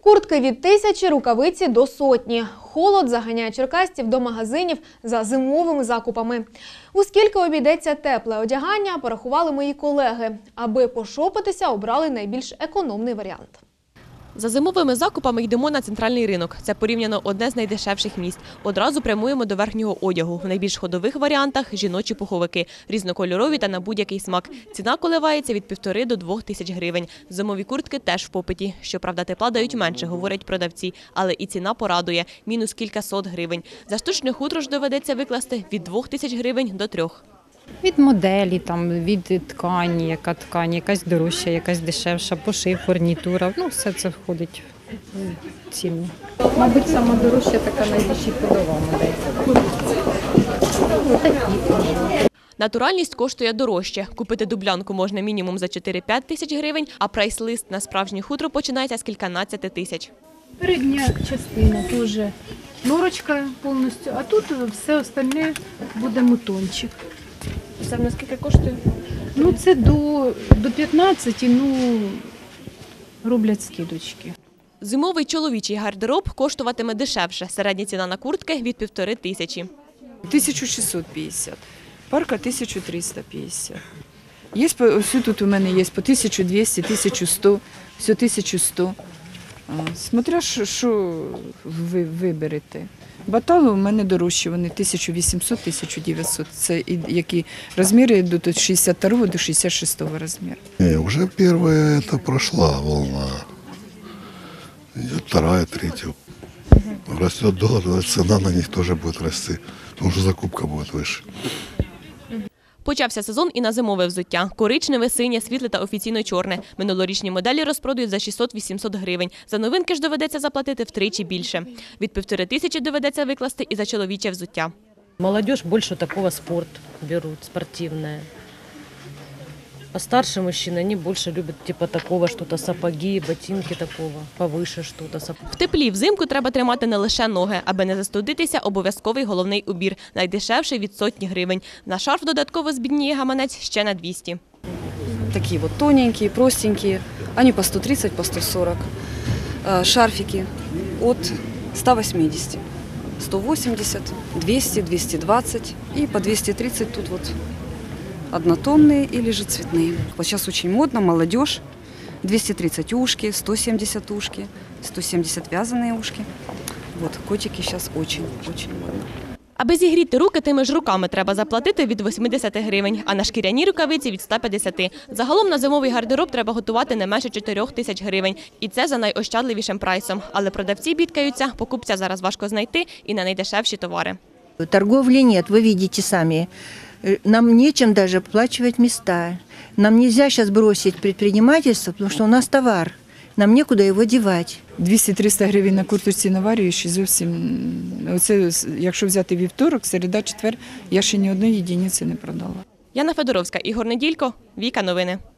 Куртки від 1000, рукавиці до сотні. Холод заганяє черкасців до магазинів за зимовими закупами. У скільки обійдеться тепле одягання, порахували мої колеги. Аби пошопитися, обрали найбільш економний варіант. За зимовими закупами йдемо на центральний ринок. Це порівняно одне з найдешевших місць. Одразу прямуємо до верхнього одягу. В найбільш ходових варіантах – жіночі пуховики. Різнокольорові та на будь-який смак. Ціна коливається від 1,5 до 2 тисяч гривень. Зимові куртки теж в попиті. Щоправда, тепла дають менше, говорять продавці. Але і ціна порадує – мінус кількасот гривень. За штучне хутро ж доведеться викласти від 2 тисяч гривень до 3. Від моделі, від ткані, яка ткань, якась дорожча, якась дешевша, пошив, фурнітура. Все це входить в ціну. Мабуть, сама дорожча така найбільш ходова модель. Натуральність коштує дорожче. Купити дублянку можна мінімум за 4-5 тисяч гривень, а прайс-лист на справжнє хутро починається з кільканадцяти тисяч. Передня частина теж норочка повністю, а тут все остальне буде мутончик. Це наскільки коштує? Це до 15, роблять скидочки. Зимовий чоловічий гардероб коштуватиме дешевше. Середня ціна на куртки – від 1500. 1650, парка 1350. Все тут у мене є по 1200, 1100, все 1100. Смотря, що ви виберете. Батали у мене дорожчі, вони 1800, 1900. Це які розміри йдуть від 62 до 66 розміру. Уже первая это прошла волна. Идет вторая, третья. Растет доллар, цена на них тоже будет расти, потому что закупка будет выше. Почався сезон і на зимове взуття. Коричневе, синє, світле та офіційно чорне. Минулорічні моделі розпродають за 600-800 гривень. За новинки ж доведеться заплатити втричі більше. Від 1500 доведеться викласти і за чоловіче взуття. Молодежь больше такого спорт берут, спортивное. А старшие мужчины, они больше любят типа такого, что-то сапоги, ботинки такого, повыше что-то. В теплі взимку треба тримати не лише ноги. Аби не застудитися, обов'язковий головний убір. Найдешевший від 100 гривень. На шарф додатково збідніє гаманець ще на 200. Такие вот тоненькие, простенькие, они по 130, по 140. Шарфики от 180, 180, 200, 220 и по 230 тут вот однотонные или же цветные. Вот сейчас очень модно, молодежь, 230 ушки, 170 ушки, 170 вязаные ушки. Вот, котики сейчас очень модно. Аби зігріти руки, тими ж руками треба заплатити від 80 гривень, а на шкіряні рукавиці – від 150. Загалом на зимовий гардероб треба готувати не менше 4 тисяч гривень. І це за найощадливішим прайсом. Але продавці бідкаються, покупця зараз важко знайти і на найдешевші товари. Торговли нет, вы видите сами. Нам нечем даже оплачивать места. Нам нельзя сейчас бросить предпринимательство, потому что у нас товар. Нам некуда его девать. 200-300 гривень на курточці наварюєш і зовсім, оце, якщо взяти вівторок, середа, четвер, я ще ні одної єдиниці не продала. Яна Федоровська, Ігор Неділько, Віка Новини.